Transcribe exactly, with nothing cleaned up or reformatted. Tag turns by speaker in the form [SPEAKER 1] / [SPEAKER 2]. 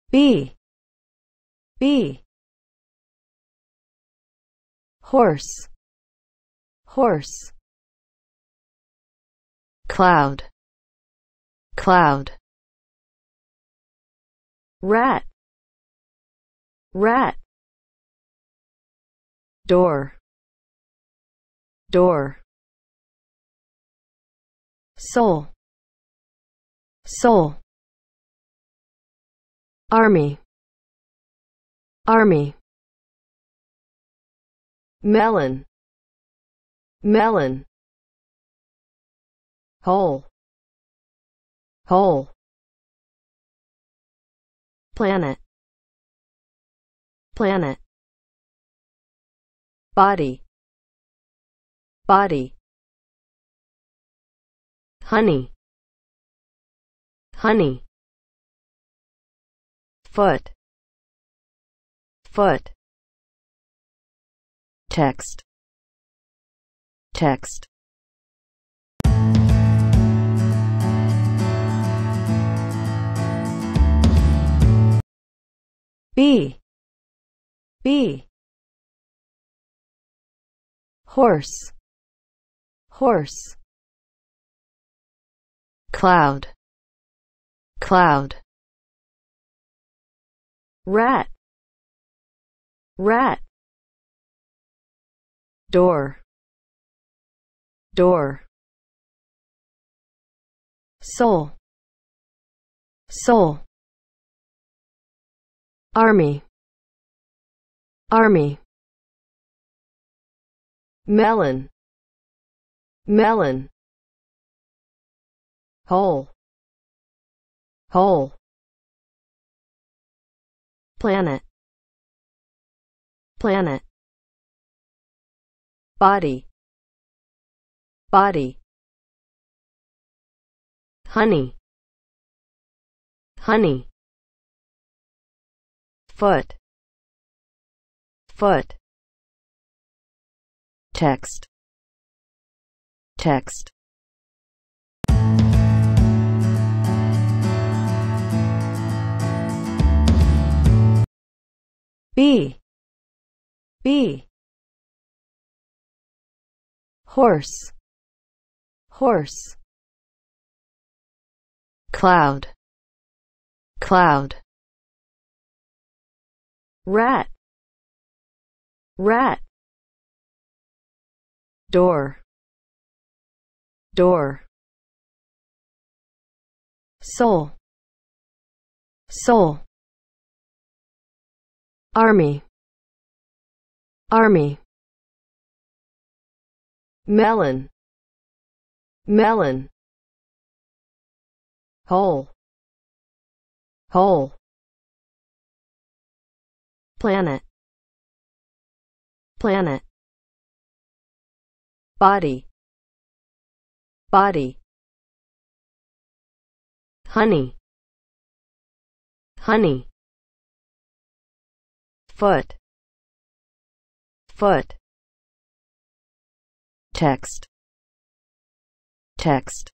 [SPEAKER 1] B, B. Horse, horse. Cloud, cloud. Rat, rat. Door, door. Soul, soul. Army, army. Melon, melon. Hole, hole. Planet, planet. Body, body. Honey, honey. Foot, foot. Text, text. B, B. Horse, horse. Cloud, cloud. Rat, rat. Door, door. Soul, soul. Army, army. Melon, melon. Hole, hole. Planet, planet. Body, body. Honey, honey. Foot, foot. Text, text. B, B. Horse, horse. Cloud, cloud. Rat, rat. Door, door. Soul, soul. Army, army. Melon, melon. Hole, hole. Planet, planet. Body, body. Honey, honey. Foot, foot. Text, text.